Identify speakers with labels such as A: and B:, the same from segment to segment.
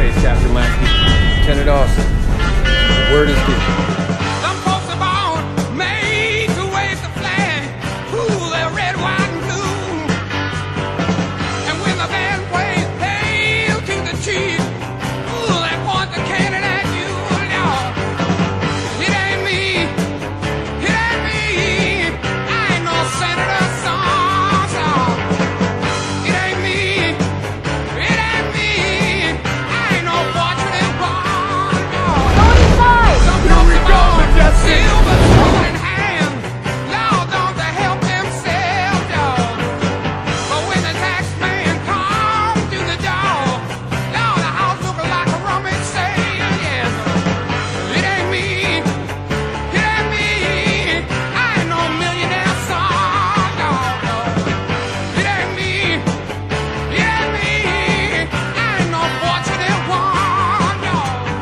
A: days, Captain Lasky. Lieutenant Dawson. The word is due.
B: Some folks are born, made to wave the flag. Ooh, they're red, white, and blue. And when the band plays Hail to the Chief, ooh, they point the cannon at you. No, it ain't me. It ain't me. I ain't no senator, son. It ain't me. It ain't me. I ain't no fortunate one. No.
C: Go inside!
B: Some folks are born, silver spoon in hand. Lord, don't they help themselves, dog? But when the tax man comes to the door, Lord, the house look like a rummage sale, yes. It ain't me. It ain't me. I ain't no millionaire son, no, no. It ain't me. It ain't me. I ain't no fortunate one, no.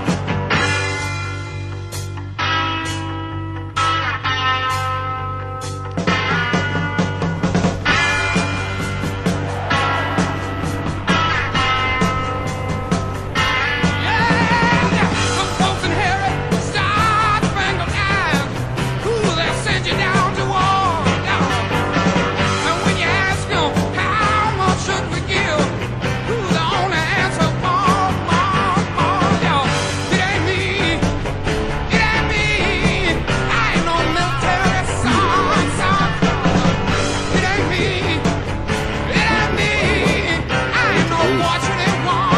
B: Yeah, some folks inherit star-spangled eyes. Ooh, they'll send you down to war, dog. And when you ask them how much should we give, ooh, the only answer, more, dog. It ain't me. It ain't me. I ain't no military son. It ain't me. It ain't me. I ain't no fortunate one.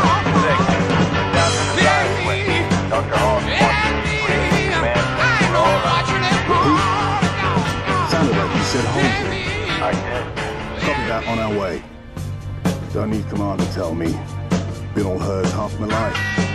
B: It ain't me. It ain't me. I ain't no fortunate one.
D: Sounded like you said
B: It
D: home.
B: ain't me.
D: Copy that, on our way. Don't need command to tell me. Been all hers half my life.